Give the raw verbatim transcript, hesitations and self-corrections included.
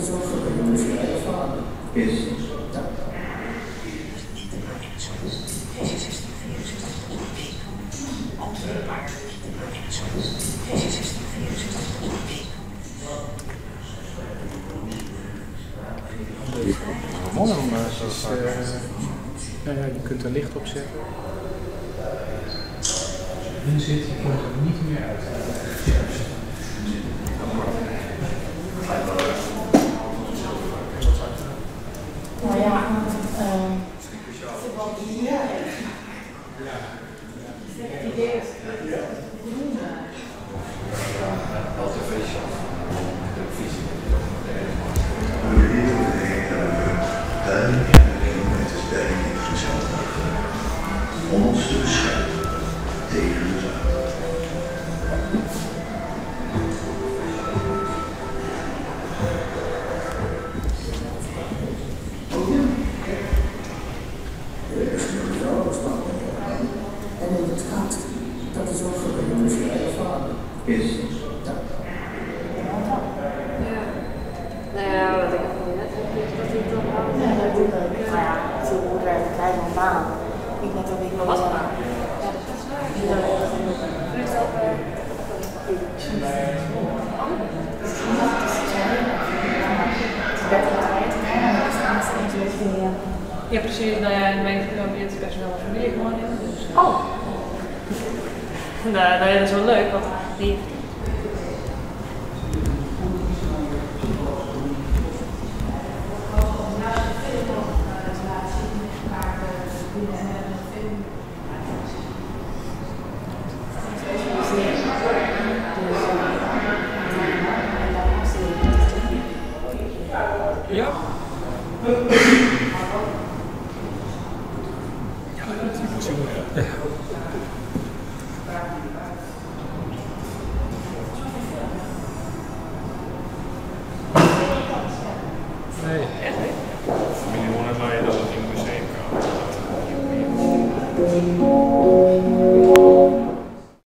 is ook gebeurd, dus je ervaren is. Ja. Mooi om uh, zoals, uh, nou ja, je kunt er licht op zetten. Nu zit je er niet meer uit. Nou ja, uh, ja. Het idee is om ons te beschermen tegen de zaad. En inderdaad, dat is ook gebeurd, dus je ervaren is. Ja. Ja. Nou ja, wat ik van net heb, dat ik dan wel. Ja, dat is leuk. Maar ja, veel goed werk, krijg je een baan. Ik net ook niet meer wat aan. Ja, dat is waar. Ja, dat is ook wel. Ja, precies. Nou ja, in mijn geval is best wel een familie gewoon in. Dus. Oh! Nou, nou ja, dat is wel leuk, want die. Ja. Ja, dat is niet zo. Ja. Nee. Echt, hè? Familie Hornet dat het in het museum kan.